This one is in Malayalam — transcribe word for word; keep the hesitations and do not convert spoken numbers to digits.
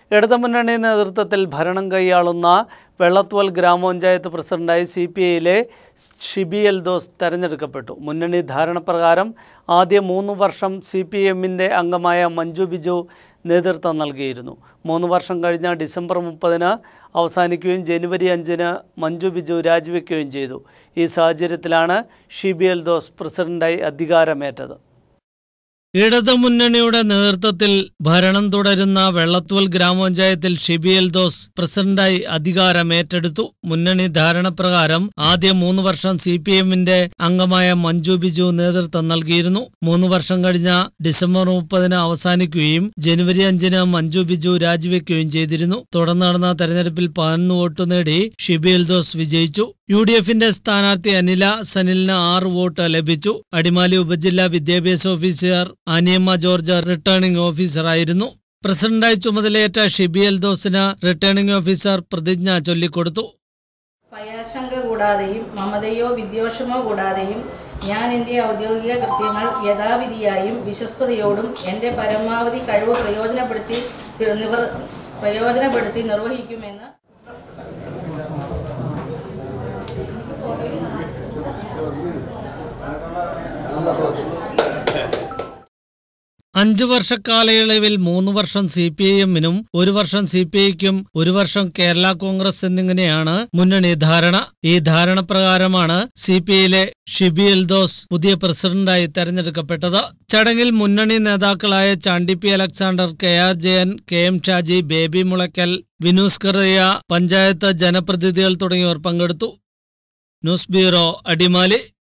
ഇടതുമുന്നണി നേതൃത്വത്തിൽ ഭരണം കൈയാളുന്ന വെള്ളത്തോൾ ഗ്രാമപഞ്ചായത്ത് പ്രസിഡന്റായി സി പി ഐയിലെ ഷിബി എൽദോസ് തെരഞ്ഞെടുക്കപ്പെട്ടു. മുന്നണി ധാരണപ്രകാരം ആദ്യ മൂന്ന് വർഷം സി പി എമ്മിൻ്റെ അംഗമായ മഞ്ജു ബിജു നേതൃത്വം നൽകിയിരുന്നു. മൂന്ന് വർഷം കഴിഞ്ഞ ഡിസംബർ മുപ്പതിന് അവസാനിക്കുകയും ജനുവരി അഞ്ചിന് മഞ്ജു ബിജു രാജിവെക്കുകയും ചെയ്തു. ഈ സാഹചര്യത്തിലാണ് ഷിബി എൽദോസ് പ്രസിഡന്റായി അധികാരമേറ്റത്. ഇടതുമുന്നണിയുടെ നേതൃത്വത്തിൽ ഭരണം തുടരുന്ന വെള്ളത്തോൾ ഗ്രാമപഞ്ചായത്തിൽ ഷിബി എൽദോസ് പ്രസിഡന്റായി അധികാരമേറ്റെടുത്തു. മുന്നണി ധാരണപ്രകാരം ആദ്യ മൂന്ന് വർഷം സി പി എമ്മിന്റെ അംഗമായ മഞ്ജു ബിജു നേതൃത്വം നൽകിയിരുന്നു. മൂന്ന് വർഷം കഴിഞ്ഞ ഡിസംബർ മുപ്പതിന് അവസാനിക്കുകയും ജനുവരി അഞ്ചിന് മഞ്ജു ബിജു രാജിവെക്കുകയും ചെയ്തിരുന്നു. തുടർന്ന് നടന്ന തെരഞ്ഞെടുപ്പിൽ പതിനൊന്ന് വോട്ട് നേടി ഷിബി എൽദോസ് വിജയിച്ചു. യു ഡി എഫിന്റെ സ്ഥാനാർത്ഥി അനില സനിലിന് ആറ് വോട്ട് ലഭിച്ചു. അടിമാലി ഉപജില്ലാ വിദ്യാഭ്യാസ ഓഫീസർ ആനിയമ്മ ജോർജ് റിട്ടേണിംഗ് ഓഫീസറായിരുന്നു. പ്രസിഡന്റായി ചുമതലയേറ്റ ഷിബി എൽദോസിന് റിട്ടേണിംഗ് ഓഫീസർ പ്രതിജ്ഞ ചൊല്ലിക്കൊടുത്തു. ഭയാശങ്ക കൂടാതെയും മമതയോ വിദ്വേഷമോ കൂടാതെയും ഞാൻ എൻ്റെ ഔദ്യോഗിക കൃത്യങ്ങൾ യഥാവിധിയായും വിശ്വസ്തയോടും എൻ്റെ പരമാവധി കഴിവ് പ്രയോജനപ്പെടുത്തി നിവർ പ്രയോജനപ്പെടുത്തി നിർവഹിക്കുമെന്ന് അഞ്ചു വർഷ കാലയളവിൽ മൂന്ന് വർഷം സി പി ഐ എമ്മിനും ഒരു വർഷം സി പി ഐക്കും ഒരു വർഷം കേരള കോൺഗ്രസ് എന്നിങ്ങനെയാണ് മുന്നണി ധാരണ. ഈ ധാരണ പ്രകാരമാണ് സി പി ഐയിലെ ഷിബി എൽദോസ് പുതിയ പ്രസിഡന്റായി തെരഞ്ഞെടുക്കപ്പെട്ടത്. ചടങ്ങിൽ മുന്നണി നേതാക്കളായ Chandy P Alexander, K R Jayan, K M Shaji, Baby Mulakkal, Vinoos Kuriya, panchayat ജനപ്രതിനിധികൾ തുടങ്ങിയവർ പങ്കെടുത്തു. News bureau, Adimali.